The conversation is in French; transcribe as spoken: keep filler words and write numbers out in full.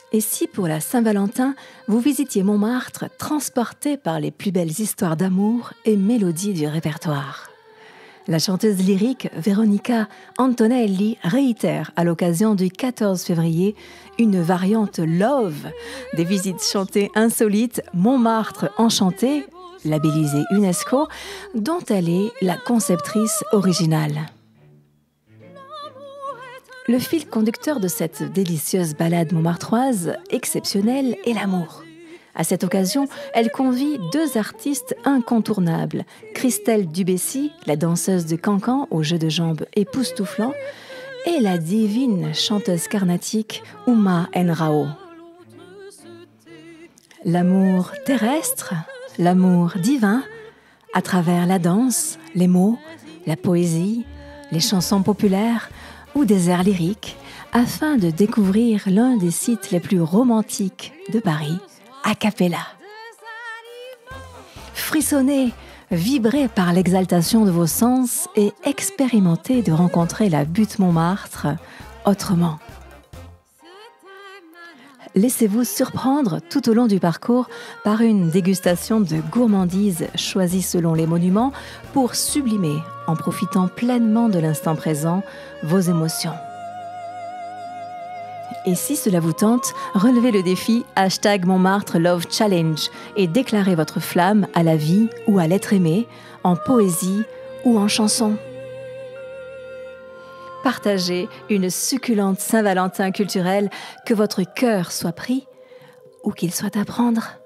Et si pour la Saint-Valentin, vous visitiez Montmartre transporté par les plus belles histoires d'amour et mélodies du répertoire? La chanteuse lyrique Veronica Antonelli réitère à l'occasion du quatorze février une variante Love des visites chantées insolites Montmartre Enchanté, labellisée UNESCO, dont elle est la conceptrice originale. Le fil conducteur de cette délicieuse ballade montmartroise exceptionnelle est l'amour. À cette occasion, elle convie deux artistes incontournables, Christelle Dubessy, la danseuse de cancan au jeu de jambes époustouflant, et la divine chanteuse carnatique Ouma Nrao. L'amour terrestre, l'amour divin, à travers la danse, les mots, la poésie, les chansons populaires ou des airs lyriques, afin de découvrir l'un des sites les plus romantiques de Paris, a cappella. Frissonnez, vibrez par l'exaltation de vos sens et expérimentez de rencontrer la butte Montmartre autrement. Laissez-vous surprendre tout au long du parcours par une dégustation de gourmandises choisies selon les monuments pour sublimer, en profitant pleinement de l'instant présent, vos émotions. Et si cela vous tente, relevez le défi hashtag Montmartre Love Challenge et déclarez votre flamme à la vie ou à l'être aimé, en poésie ou en chanson. Partagez une succulente Saint-Valentin culturelle, que votre cœur soit pris ou qu'il soit à prendre.